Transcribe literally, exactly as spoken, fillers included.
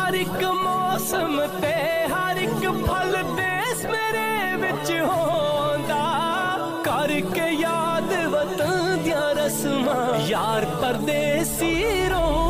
हर एक मौसम ते हर एक फल देश मेरे विच होंदा करके याद वतन दियां रस्मां यार परदेसी रोंदा